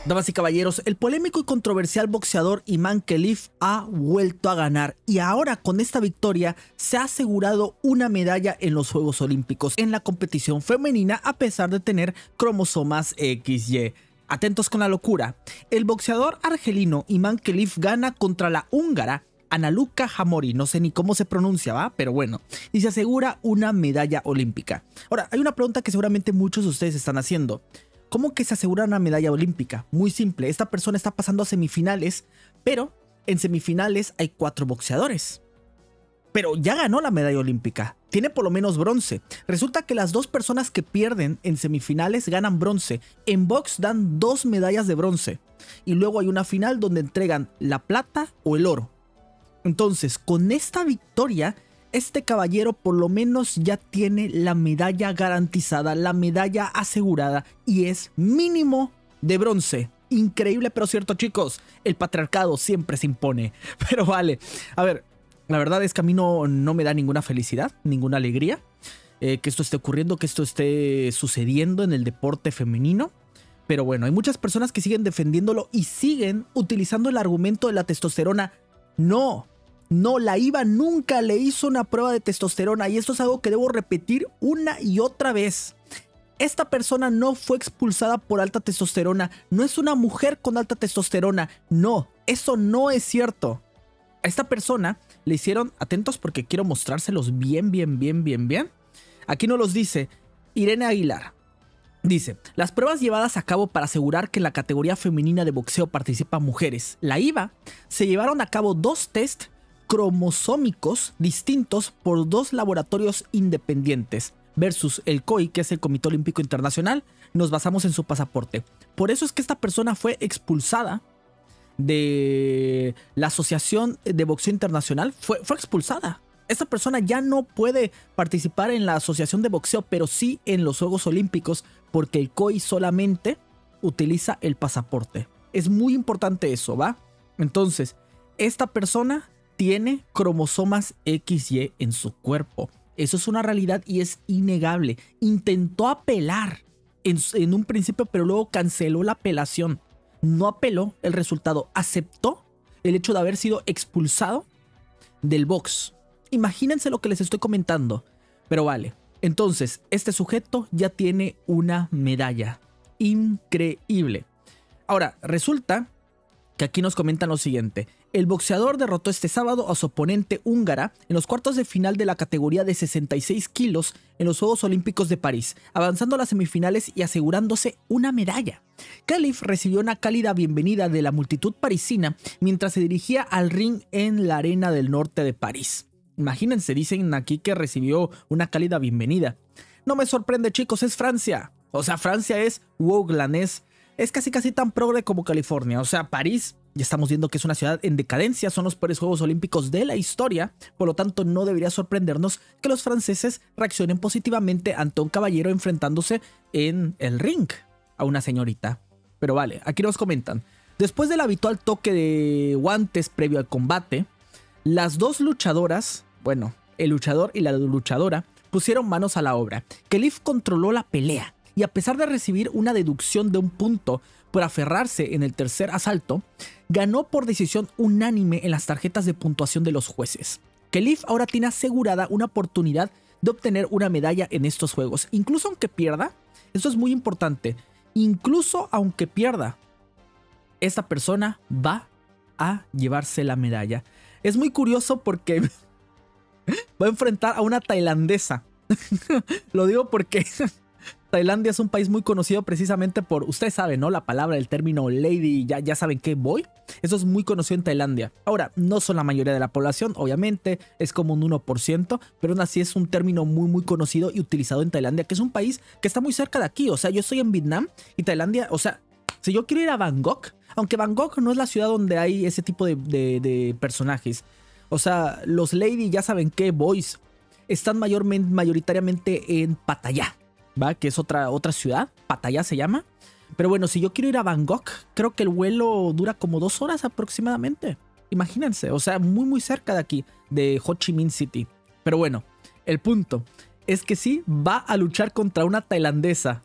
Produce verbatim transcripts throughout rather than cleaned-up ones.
Damas y caballeros, el polémico y controversial boxeador Imane Khelif ha vuelto a ganar y ahora con esta victoria se ha asegurado una medalla en los Juegos Olímpicos en la competición femenina a pesar de tener cromosomas equis ye. Atentos con la locura, el boxeador argelino Imane Khelif gana contra la húngara Analuca Hamori, no sé ni cómo se pronuncia, ¿va? Pero bueno, y se asegura una medalla olímpica. Ahora, hay una pregunta que seguramente muchos de ustedes están haciendo. ¿Cómo que se asegura una medalla olímpica? Muy simple, esta persona está pasando a semifinales, pero en semifinales hay cuatro boxeadores. Pero ya ganó la medalla olímpica, tiene por lo menos bronce. Resulta que las dos personas que pierden en semifinales ganan bronce. En box dan dos medallas de bronce. Y luego hay una final donde entregan la plata o el oro. Entonces, con esta victoria, este caballero por lo menos ya tiene la medalla garantizada, la medalla asegurada y es mínimo de bronce. Increíble pero cierto, chicos, el patriarcado siempre se impone. Pero vale, a ver, la verdad es que a mí no, no me da ninguna felicidad, ninguna alegría eh, que esto esté ocurriendo, que esto esté sucediendo en el deporte femenino. Pero bueno, hay muchas personas que siguen defendiéndolo y siguen utilizando el argumento de la testosterona. No. No, la I V A nunca le hizo una prueba de testosterona y esto es algo que debo repetir una y otra vez. Esta persona no fue expulsada por alta testosterona, no es una mujer con alta testosterona, no, eso no es cierto. A esta persona le hicieron, atentos porque quiero mostrárselos bien, bien, bien, bien, bien. Aquí nos los dice Irene Aguilar. Dice, las pruebas llevadas a cabo para asegurar que en la categoría femenina de boxeo participan mujeres, la I V A, se llevaron a cabo dos test cromosómicos distintos por dos laboratorios independientes versus el C O I, que es el Comité Olímpico Internacional. Nos basamos en su pasaporte. Por eso es que esta persona fue expulsada de la Asociación de Boxeo Internacional. Fue, fue expulsada. Esta persona ya no puede participar en la Asociación de Boxeo, pero sí en los Juegos Olímpicos, porque el C O I solamente utiliza el pasaporte. Es muy importante eso, ¿va? Entonces, esta persona tiene cromosomas equis ye en su cuerpo. Eso es una realidad y es innegable. Intentó apelar en, en un principio, pero luego canceló la apelación. No apeló el resultado. Aceptó el hecho de haber sido expulsado del box. Imagínense lo que les estoy comentando. Pero vale. Entonces, este sujeto ya tiene una medalla. Increíble. Ahora, resulta que aquí nos comentan lo siguiente. El boxeador derrotó este sábado a su oponente húngara en los cuartos de final de la categoría de sesenta y seis kilos en los Juegos Olímpicos de París, avanzando a las semifinales y asegurándose una medalla. Khelif recibió una cálida bienvenida de la multitud parisina mientras se dirigía al ring en la Arena del Norte de París. Imagínense, dicen aquí que recibió una cálida bienvenida. No me sorprende, chicos, es Francia. O sea, Francia es wokeland, es, es casi casi tan progre como California. O sea, París, ya estamos viendo que es una ciudad en decadencia, son los peores Juegos Olímpicos de la historia, por lo tanto no debería sorprendernos que los franceses reaccionen positivamente ante un caballero enfrentándose en el ring a una señorita. Pero vale, aquí nos comentan. Después del habitual toque de guantes previo al combate, las dos luchadoras, bueno, el luchador y la luchadora, pusieron manos a la obra. Khelif controló la pelea y a pesar de recibir una deducción de un punto por aferrarse en el tercer asalto, ganó por decisión unánime en las tarjetas de puntuación de los jueces. Khelif ahora tiene asegurada una oportunidad de obtener una medalla en estos juegos, incluso aunque pierda. Esto es muy importante, incluso aunque pierda, esta persona va a llevarse la medalla. Es muy curioso porque va a enfrentar a una tailandesa. Lo digo porque Tailandia es un país muy conocido precisamente por, ustedes saben, ¿no? La palabra, el término lady, ya, ya saben qué voy. Eso es muy conocido en Tailandia. Ahora, no son la mayoría de la población, obviamente, es como un uno por ciento, pero aún así es un término muy, muy conocido y utilizado en Tailandia, que es un país que está muy cerca de aquí. O sea, yo estoy en Vietnam y Tailandia, o sea, si yo quiero ir a Bangkok, aunque Bangkok no es la ciudad donde hay ese tipo de, de, de personajes. O sea, los lady, ya saben qué boys, están mayormente, mayoritariamente en Pattaya, ¿va? Que es otra, otra ciudad, Pattaya se llama. Pero bueno, si yo quiero ir a Bangkok, creo que el vuelo dura como dos horas aproximadamente. Imagínense, o sea, muy muy cerca de aquí, de Ho Chi Minh City. Pero bueno, el punto es que sí, va a luchar contra una tailandesa.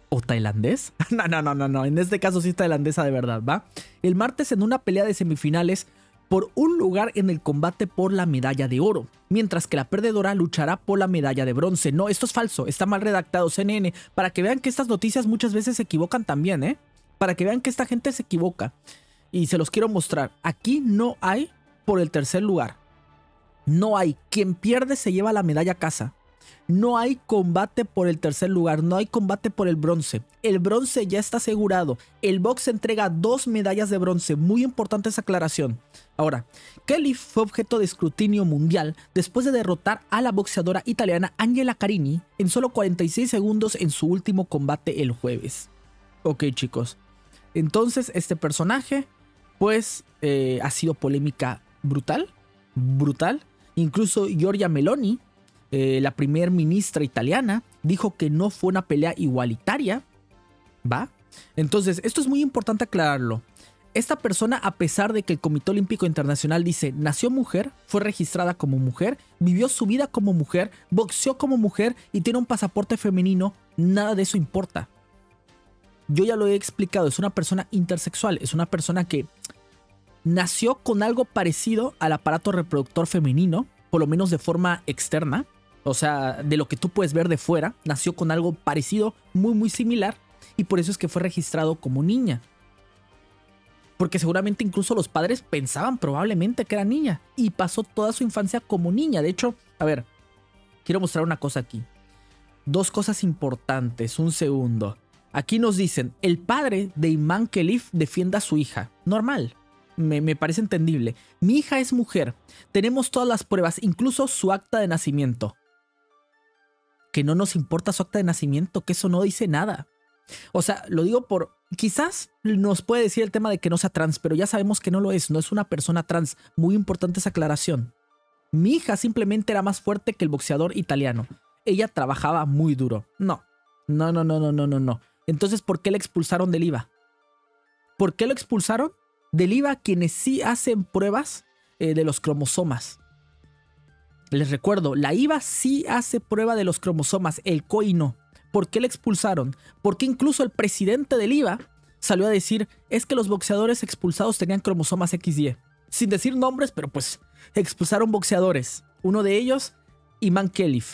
¿O tailandés? No, no, no, no, no. En este caso sí es tailandesa de verdad, ¿va? El martes en una pelea de semifinales por un lugar en el combate por la medalla de oro, mientras que la perdedora luchará por la medalla de bronce. No, esto es falso, está mal redactado, C N N, para que vean que estas noticias muchas veces se equivocan también, ¿eh? Para que vean que esta gente se equivoca. Y se los quiero mostrar. Aquí no hay por el tercer lugar. No hay. Quien pierde se lleva la medalla a casa. No hay combate por el tercer lugar, no hay combate por el bronce. El bronce ya está asegurado. El box entrega dos medallas de bronce. Muy importante esa aclaración. Ahora, Kelly fue objeto de escrutinio mundial después de derrotar a la boxeadora italiana Angela Carini en solo cuarenta y seis segundos en su último combate el jueves. Ok, chicos. Entonces, este personaje, pues, eh, ha sido polémica brutal. Brutal. Incluso Giorgia Meloni, Eh, la primer ministra italiana, dijo que no fue una pelea igualitaria, ¿va? Entonces, esto es muy importante aclararlo. Esta persona, a pesar de que el Comité Olímpico Internacional dice nació mujer, fue registrada como mujer, vivió su vida como mujer, boxeó como mujer y tiene un pasaporte femenino, nada de eso importa. Yo ya lo he explicado, es una persona intersexual, es una persona que nació con algo parecido al aparato reproductor femenino, por lo menos de forma externa. O sea, de lo que tú puedes ver de fuera, nació con algo parecido, muy muy similar, y por eso es que fue registrado como niña. Porque seguramente incluso los padres pensaban probablemente que era niña, y pasó toda su infancia como niña. De hecho, a ver, quiero mostrar una cosa aquí. Dos cosas importantes, un segundo. Aquí nos dicen, el padre de Iman Khelif defiende a su hija. Normal. Me, me parece entendible. Mi hija es mujer. Tenemos todas las pruebas, incluso su acta de nacimiento. Que no nos importa su acta de nacimiento, que eso no dice nada. O sea, lo digo por... Quizás nos puede decir el tema de que no sea trans, pero ya sabemos que no lo es. No es una persona trans. Muy importante esa aclaración. Mi hija simplemente era más fuerte que el boxeador italiano. Ella trabajaba muy duro. No. No, no, no, no, no, no, no. Entonces, ¿por qué le expulsaron del I V A? ¿Por qué lo expulsaron? Del I V A quienes sí hacen pruebas eh, de los cromosomas. Les recuerdo, la I V A sí hace prueba de los cromosomas, el C O I no. ¿Por qué le expulsaron? Porque incluso el presidente del I V A salió a decir, es que los boxeadores expulsados tenían cromosomas equis y. Sin decir nombres, pero pues expulsaron boxeadores. Uno de ellos, Iman Khelif.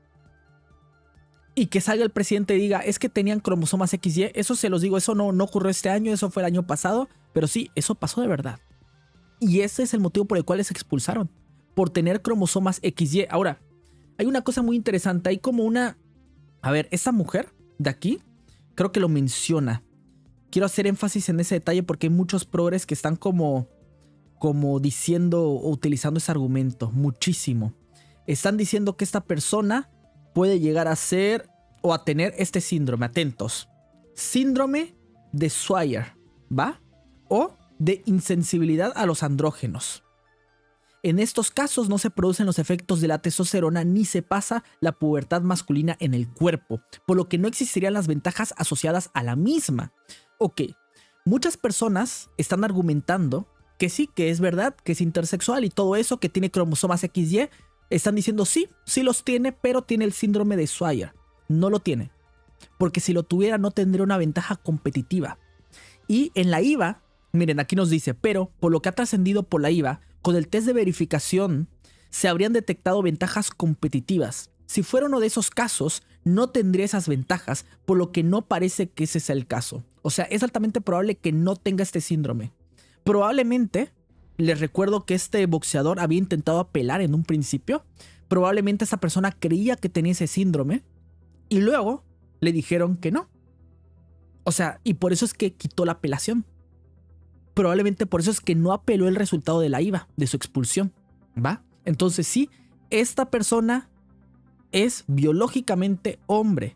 Y que salga el presidente y diga, es que tenían cromosomas equis y. Eso se los digo, eso no, no ocurrió este año, eso fue el año pasado. Pero sí, eso pasó de verdad. Y ese es el motivo por el cual les expulsaron. Por tener cromosomas equis y. Ahora, hay una cosa muy interesante. Hay como una... A ver, esa mujer de aquí, creo que lo menciona. Quiero hacer énfasis en ese detalle porque hay muchos progres que están como... Como diciendo o utilizando ese argumento. Muchísimo. Están diciendo que esta persona puede llegar a ser... O a tener este síndrome. Atentos. Síndrome de Swyer. ¿Va? O de insensibilidad a los andrógenos. En estos casos no se producen los efectos de la testosterona ni se pasa la pubertad masculina en el cuerpo, por lo que no existirían las ventajas asociadas a la misma. Ok, muchas personas están argumentando que sí, que es verdad, que es intersexual y todo eso, que tiene cromosomas equis y. Están diciendo sí, sí los tiene, pero tiene el síndrome de Swyer. No lo tiene, porque si lo tuviera no tendría una ventaja competitiva. Y en la I V A, miren, aquí nos dice, pero por lo que ha trascendido por la I V A, con el test de verificación se habrían detectado ventajas competitivas. Si fuera uno de esos casos, no tendría esas ventajas, por lo que no parece que ese sea el caso. O sea, es altamente probable que no tenga este síndrome. Probablemente, les recuerdo que este boxeador había intentado apelar en un principio. Probablemente esa persona creía que tenía ese síndrome y luego le dijeron que no. O sea, y por eso es que quitó la apelación. Probablemente por eso es que no apeló el resultado de la I V A, de su expulsión, ¿va? Entonces sí, esta persona es biológicamente hombre,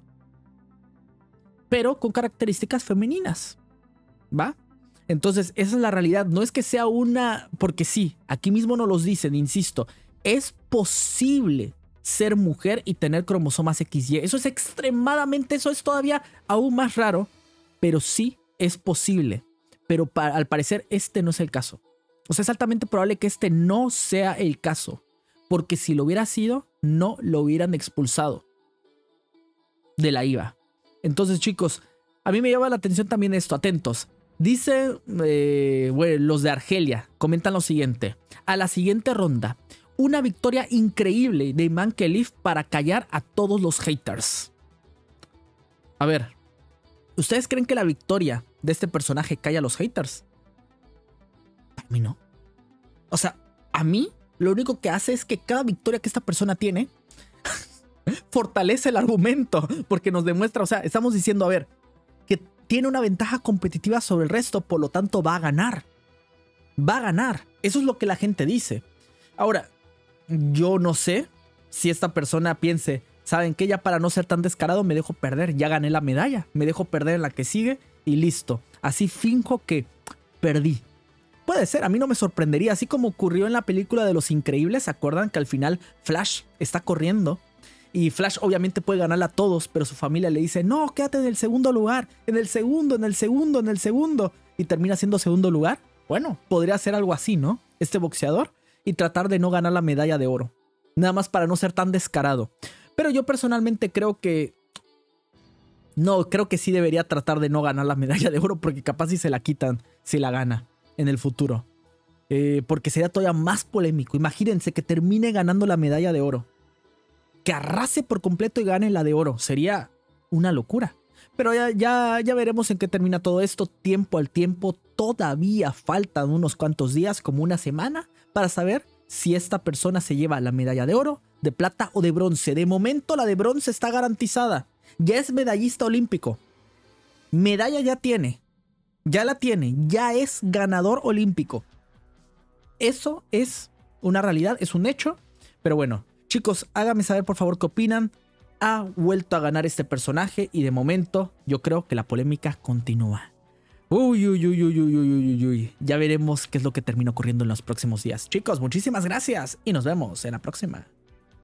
pero con características femeninas, ¿va? Entonces esa es la realidad, no es que sea una... Porque sí, aquí mismo nos los dicen, insisto, es posible ser mujer y tener cromosomas equis y. Eso es extremadamente, eso es todavía aún más raro, pero sí es posible. Pero para, al parecer este no es el caso. O sea, es altamente probable que este no sea el caso. Porque si lo hubiera sido, no lo hubieran expulsado de la I V A. Entonces, chicos, a mí me llama la atención también esto, atentos. Dice, eh, bueno, los de Argelia, comentan lo siguiente. A la siguiente ronda, una victoria increíble de Iman Khelif para callar a todos los haters. A ver, ¿ustedes creen que la victoria de este personaje calla a los haters? A mí no. O sea, a mí lo único que hace es que cada victoria que esta persona tiene fortalece el argumento, porque nos demuestra, o sea, estamos diciendo, a ver, que tiene una ventaja competitiva sobre el resto, por lo tanto va a ganar. Va a ganar. Eso es lo que la gente dice. Ahora, yo no sé si esta persona piense, ¿saben qué? Ya para no ser tan descarado me dejo perder, ya gané la medalla, me dejo perder en la que sigue y listo. Así finjo que perdí. Puede ser, a mí no me sorprendería, así como ocurrió en la película de Los Increíbles. ¿Se acuerdan que al final Flash está corriendo? Y Flash obviamente puede ganarle a todos, pero su familia le dice, no, quédate en el segundo lugar, en el segundo, en el segundo, en el segundo. Y termina siendo segundo lugar. Bueno, podría ser algo así, ¿no? Este boxeador, y tratar de no ganar la medalla de oro. Nada más para no ser tan descarado. Pero yo personalmente creo que... No, creo que sí debería tratar de no ganar la medalla de oro, porque capaz si se la quitan, si la gana en el futuro. Eh, porque sería todavía más polémico. Imagínense que termine ganando la medalla de oro. Que arrase por completo y gane la de oro. Sería una locura. Pero ya, ya, ya veremos en qué termina todo esto. Tiempo al tiempo. Todavía faltan unos cuantos días, como una semana, para saber si esta persona se lleva la medalla de oro, de plata o de bronce. De momento la de bronce está garantizada. Ya es medallista olímpico. Medalla ya tiene. Ya la tiene. Ya es ganador olímpico. Eso es una realidad, es un hecho. Pero bueno, chicos, háganme saber por favor qué opinan. Ha vuelto a ganar este personaje y de momento yo creo que la polémica continúa. Uy, uy, uy, uy, uy, uy, uy, uy. Ya veremos qué es lo que termina ocurriendo en los próximos días. Chicos, muchísimas gracias y nos vemos en la próxima.